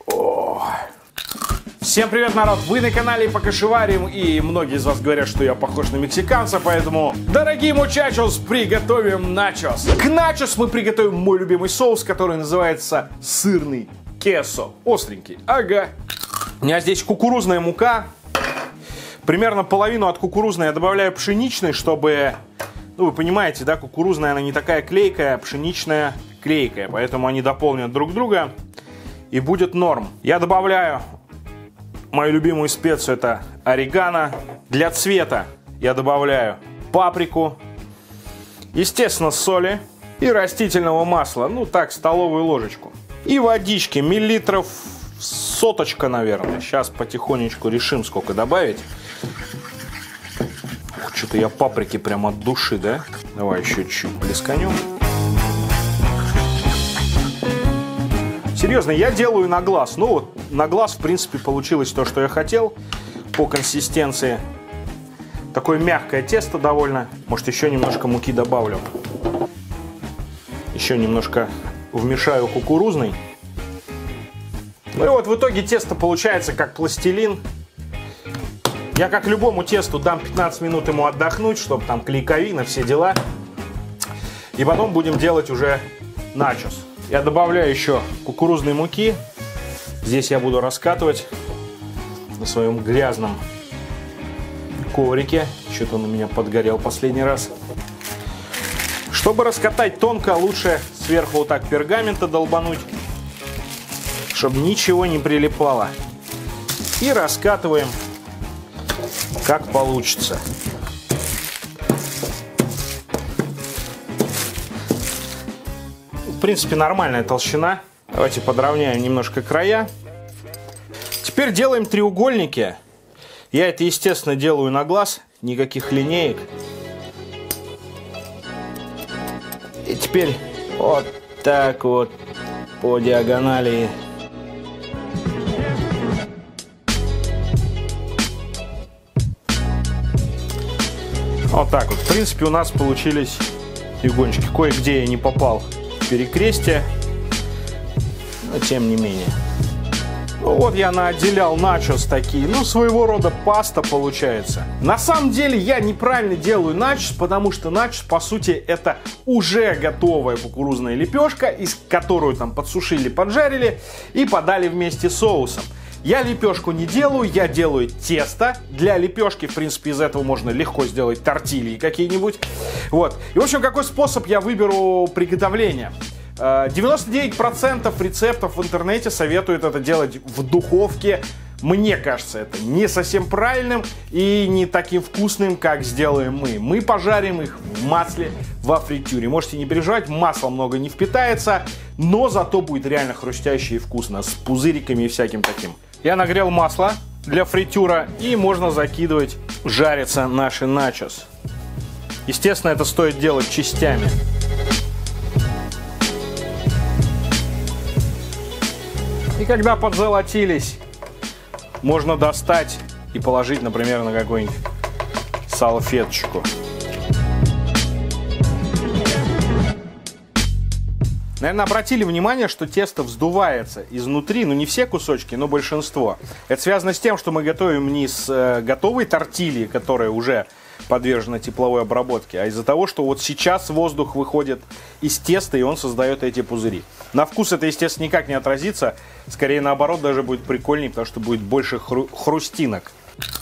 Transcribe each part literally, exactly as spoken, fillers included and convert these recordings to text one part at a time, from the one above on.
О. Всем привет, народ! Вы на канале Покашеварим, и многие из вас говорят, что я похож на мексиканца, поэтому, дорогие мучачос, приготовим начос. К начос мы приготовим мой любимый соус, который называется сырный кесо. Остренький, ага. У меня здесь кукурузная мука. Примерно половину от кукурузной я добавляю пшеничной, чтобы, ну вы понимаете, да, кукурузная она не такая клейкая, пшеничная клейкая, поэтому они дополнят друг друга и будет норм. Я добавляю мою любимую специю, это орегано. Для цвета я добавляю паприку, естественно, соли и растительного масла, ну так, столовую ложечку. И водички, миллилитров соточка, наверное. Сейчас потихонечку решим, сколько добавить. Что-то я паприки прям от души, да? Давай еще чуть плесканем. Серьезно, я делаю на глаз. Ну вот, на глаз, в принципе, получилось то, что я хотел по консистенции. Такое мягкое тесто довольно. Может, еще немножко муки добавлю. Еще немножко вмешаю кукурузный. Ну и вот в итоге тесто получается как пластилин. Я как любому тесту дам пятнадцать минут ему отдохнуть, чтобы там клейковина, все дела. И потом будем делать уже начос. Я добавляю еще кукурузной муки. Здесь я буду раскатывать на своем грязном коврике. Что-то он у меня подгорел последний раз. Чтобы раскатать тонко, лучше сверху вот так пергамента долбануть, чтобы ничего не прилипало. И раскатываем как получится. В принципе, нормальная толщина. Давайте подровняем немножко края. Теперь делаем треугольники. Я это, естественно, делаю на глаз. Никаких линеек. И теперь вот так вот по диагонали. Вот так вот. В принципе, у нас получились треугольнички. Кое-где я не попал в перекрестие, но тем не менее. Ну вот я наотделял начос такие. Ну, своего рода паста получается. На самом деле я неправильно делаю начос, потому что начос, по сути, это уже готовая кукурузная лепешка, из которую там подсушили, поджарили и подали вместе с соусом. Я лепешку не делаю, я делаю тесто. Для лепешки, в принципе, из этого можно легко сделать тортильи какие-нибудь. Вот. И, в общем, какой способ я выберу приготовления? девяносто девять процентов рецептов в интернете советуют это делать в духовке. Мне кажется, это не совсем правильным и не таким вкусным, как сделаем мы. Мы пожарим их в масле во фритюре. Можете не переживать, масла много не впитается, но зато будет реально хрустяще и вкусно, с пузыриками и всяким таким. Я нагрел масло для фритюра, и можно закидывать жариться наши начос. Естественно, это стоит делать частями. И когда подзолотились, можно достать и положить, например, на какую-нибудь салфеточку. Наверное, обратили внимание, что тесто вздувается изнутри, ну не все кусочки, но большинство. Это связано с тем, что мы готовим не с э, готовой тортильи, которая уже подвержена тепловой обработке, а из-за того, что вот сейчас воздух выходит из теста, и он создает эти пузыри. На вкус это, естественно, никак не отразится. Скорее, наоборот, даже будет прикольнее, потому что будет больше хру хрустинок.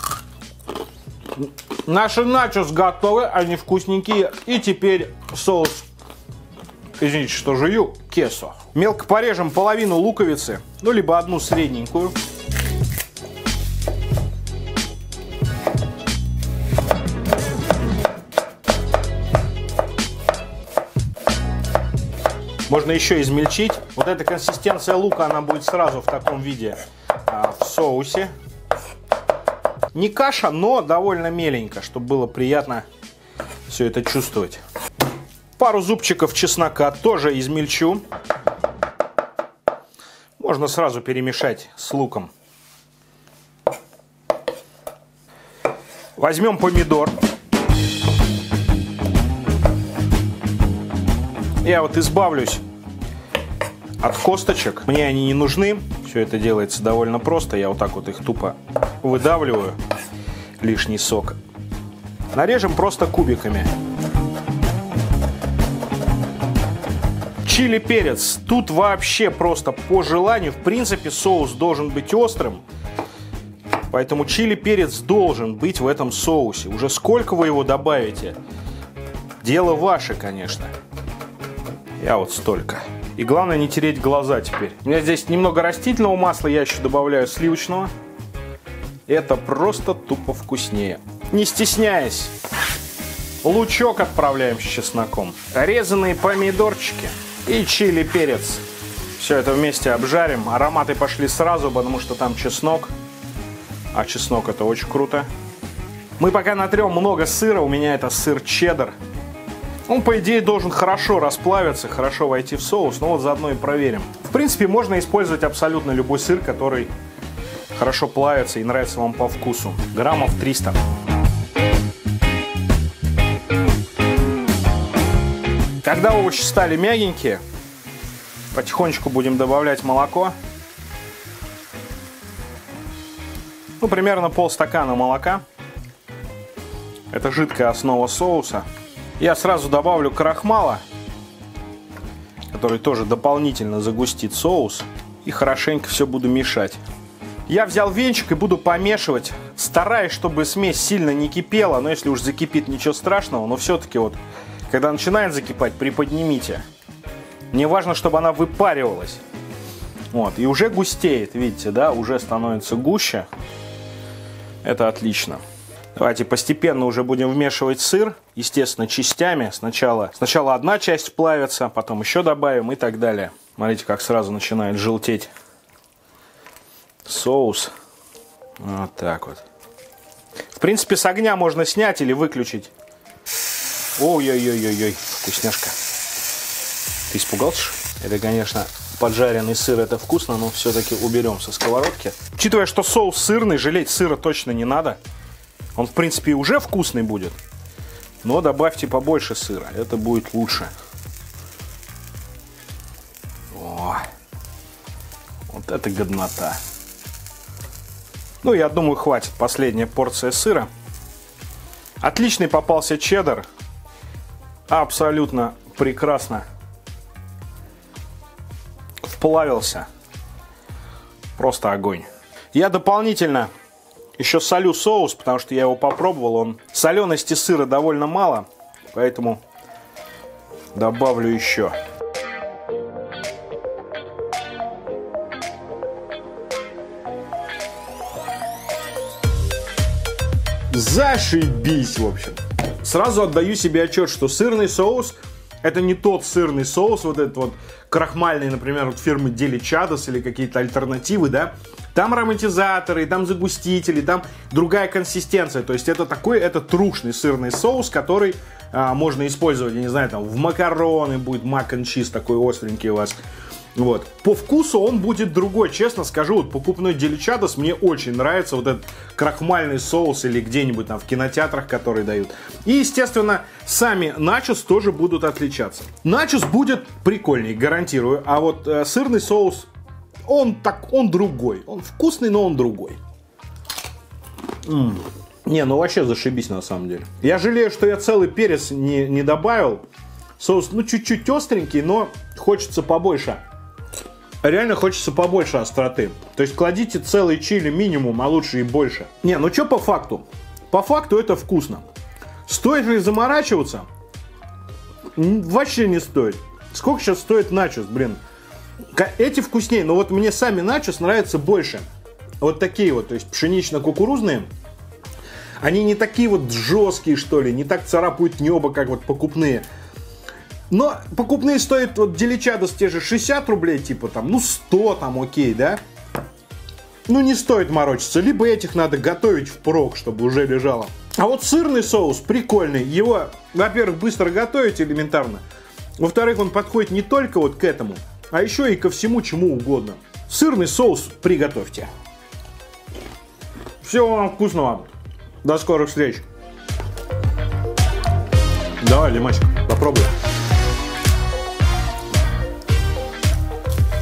Наши начос готовы, они вкусненькие. И теперь соус, извините, что жую, кесо. Мелко порежем половину луковицы, ну, либо одну средненькую. Можно еще измельчить. Вот эта консистенция лука, она будет сразу в таком виде а, в соусе. Не каша, но довольно меленько, чтобы было приятно все это чувствовать. Пару зубчиков чеснока тоже измельчу. Можно сразу перемешать с луком. Возьмем помидор. Я вот избавлюсь от косточек. Мне они не нужны. Все это делается довольно просто. Я вот так вот их тупо выдавливаю. Лишний сок. Нарежем просто кубиками. Чили, перец. Тут вообще просто по желанию. В принципе, соус должен быть острым. Поэтому чили, перец должен быть в этом соусе. Уже сколько вы его добавите? Дело ваше, конечно. Я вот столько. И главное не тереть глаза теперь. У меня здесь немного растительного масла. Я еще добавляю сливочного. Это просто тупо вкуснее. Не стесняясь. Лучок отправляем с чесноком. Резанные помидорчики. И чили, перец. Все это вместе обжарим. Ароматы пошли сразу, потому что там чеснок. А чеснок это очень круто. Мы пока натрем много сыра. У меня это сыр чеддер. Он, по идее, должен хорошо расплавиться, хорошо войти в соус. Но вот заодно и проверим. В принципе, можно использовать абсолютно любой сыр, который хорошо плавится и нравится вам по вкусу. Граммов триста. Когда овощи стали мягенькие, потихонечку будем добавлять молоко. Ну, примерно полстакана молока. Это жидкая основа соуса. Я сразу добавлю крахмала, который тоже дополнительно загустит соус. И хорошенько все буду мешать. Я взял венчик и буду помешивать, стараясь, чтобы смесь сильно не кипела. Но если уж закипит, ничего страшного. Но все-таки вот, когда начинает закипать, приподнимите. Мне важно, чтобы она выпаривалась. Вот, и уже густеет, видите, да, уже становится гуще. Это отлично. Давайте постепенно уже будем вмешивать сыр. Естественно, частями. Сначала, сначала одна часть плавится, потом еще добавим и так далее. Смотрите, как сразу начинает желтеть соус. Вот так вот. В принципе, с огня можно снять или выключить. Ой-ой-ой-ой-ой, вкусняшка. Ты испугался? Это, конечно, поджаренный сыр, это вкусно, но все-таки уберем со сковородки. Учитывая, что соус сырный, жалеть сыра точно не надо. Он, в принципе, уже вкусный будет. Но добавьте побольше сыра, это будет лучше. О, вот это годнота. Ну, я думаю, хватит. Последняя порция сыра. Отличный попался чеддер. Абсолютно прекрасно вплавился. Просто огонь. Я дополнительно еще солю соус, потому что я его попробовал. Он солености сыра довольно мало, поэтому добавлю еще. Зашибись, в общем. Сразу отдаю себе отчет, что сырный соус это не тот сырный соус, вот этот вот крахмальный, например, от фирмы Delichados или какие-то альтернативы, да. Там ароматизаторы, там загустители, там другая консистенция. То есть это такой, это трушный сырный соус, который а, можно использовать, я не знаю, там в макароны будет мак энд чиз такой остренький у вас. Вот. По вкусу он будет другой, честно скажу, вот покупной Delichados мне очень нравится вот этот крахмальный соус или где-нибудь там в кинотеатрах, которые дают. И, естественно, сами начос тоже будут отличаться. Начос будет прикольней, гарантирую, а вот э, сырный соус, он так, он другой. Он вкусный, но он другой. М-м. Не, ну вообще зашибись на самом деле. Я жалею, что я целый перец не, не добавил. Соус, ну, чуть-чуть остренький, но хочется побольше. Реально хочется побольше остроты. То есть кладите целый чили минимум, а лучше и больше. Не, ну что по факту? По факту это вкусно. Стоит ли заморачиваться? Вообще не стоит. Сколько сейчас стоит начос, блин? Эти вкуснее, но вот мне сами начос нравятся больше. Вот такие вот, то есть пшенично-кукурузные. Они не такие вот жесткие, что ли, не так царапают небо, как вот покупные. Но покупные стоят, вот Delichados те же шестьдесят рублей, типа там, ну сто там, окей, да? Ну не стоит морочиться, либо этих надо готовить впрок, чтобы уже лежало. А вот сырный соус прикольный, его, во-первых, быстро готовить элементарно. Во-вторых, он подходит не только вот к этому, а еще и ко всему чему угодно. Сырный соус приготовьте. Всего вам вкусного. До скорых встреч. Давай, Лимачик, попробуй.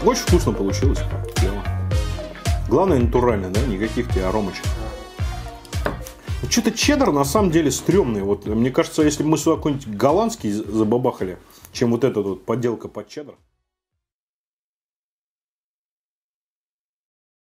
Очень вкусно получилось. Главное натурально, да, никаких тебе аромочек. Что-то чеддер на самом деле стрёмный. Вот, мне кажется, если бы мы сюда какой-нибудь голландский забабахали, чем вот эта вот подделка под чеддер.